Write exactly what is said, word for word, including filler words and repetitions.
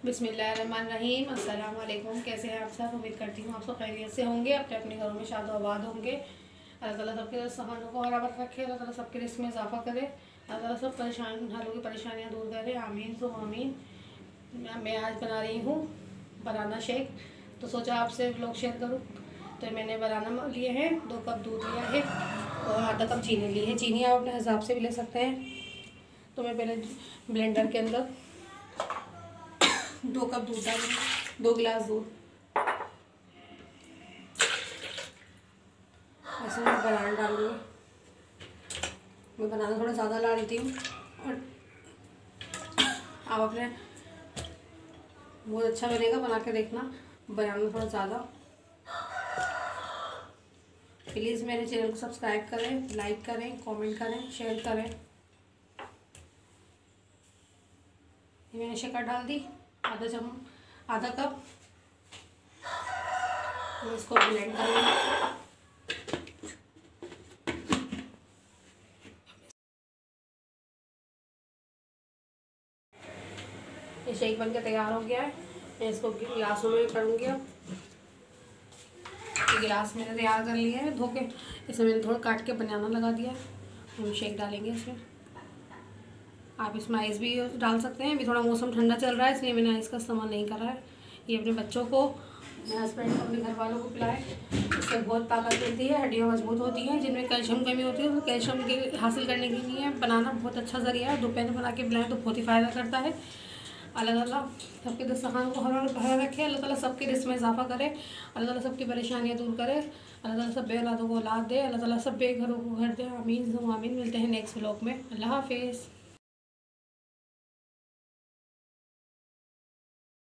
बिस्मिल्लाहिर्रहमानिर्रहीम। अस्सलाम वालेकुम। कैसे हैं आप सब? उम्मीद करती हूँ आप सब खैरियत से होंगे, अपने अपने घरों में शाद आबाद होंगे। अल्लाह ताला सबके सामानों को बराबर रखे, अल्लाह ताला सबके रिस्क में इजाफा करे, अल्लाह ताला सब परेशान हालों की परेशानियाँ दूर करे। आमीन सो आमीन। मैं आज बना रही हूँ बनाना शेक, तो सोचा आपसे व्लॉग शेयर करूँ। तो मैंने बनाना लिए हैं, दो कप दूध लिया है और आधा कप चीनी ली है। चीनी आप अपने हिसाब से भी ले सकते हैं। तो मैं पहले ब्लेंडर के अंदर दो कप दूध डालूंगी, दो गिलास दूध। ऐसे मैं बनाना डालूंगी। मैं बनाना थोड़ा ज़्यादा ला लेती हूँ और आप अपने बहुत अच्छा बनेगा, बना के देखना। बनाना थोड़ा ज़्यादा। प्लीज़ मेरे चैनल को सब्सक्राइब करें, लाइक करें, कमेंट करें, शेयर करें। ये मैंने शक्कर डाल दी, आधा चम आधा कप। मैं इसको ब्लेंड करूँगी। ये शेक बन के तैयार हो गया है। मैं इसको गिलासों में करूँगी। अब ये गिलास मैंने तैयार कर लिया है धो के। इसमें मैंने थोड़ा काट के बनाना लगा दिया है। हम शेक डालेंगे इसमें। आप इसमें आइस भी डाल सकते हैं। अभी थोड़ा मौसम ठंडा चल रहा है, इसलिए मैंने आइस का इस्तेमाल नहीं करा है। ये अपने बच्चों को, अपने हस्बैंड को, अपने घर वालों को पिलाएं। इससे बहुत ताकत मिलती है, हड्डियाँ मजबूत होती हैं। जिनमें कैल्शियम कमी होती है, तो कैल्शियम के हासिल करने के लिए बनाना बहुत अच्छा ज़रिया है। दोपहर में बना के पिलाएं तो बहुत ही फ़ायदा करता है। अल्लाह ताला सबके दस्तरखान को हरा भरा रखे। अल्लाह ताला सबके रिस्क में इजाफा करे। अल्लाह ताला सबकी परेशानियाँ दूर करे। अल्लाह ताला सब बे औलादों को औलाद दे। अल्लाह ताला सब बेघरों को घर दे। आमीन आमीन। मिलते हैं नेक्स्ट व्लॉग में। अल्लाह हाफिज़।